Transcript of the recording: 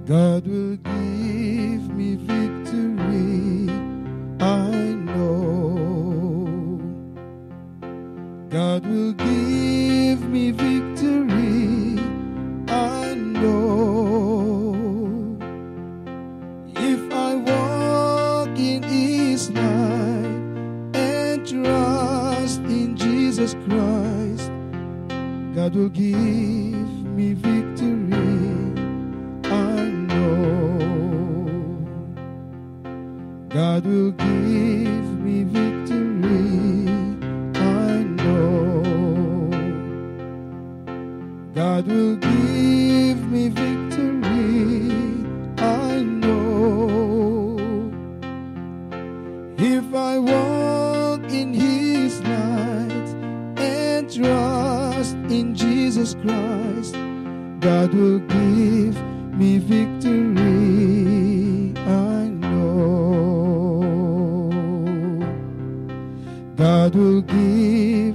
God will give me victory, I know. God will give me victory, I know. If I walk in His light and trust in Jesus Christ, God will give me victory, I know. God will give me victory, I know. God will give me victory, I know. If I walk in His light and trust in Jesus Christ, God will give me victory, I know. God will give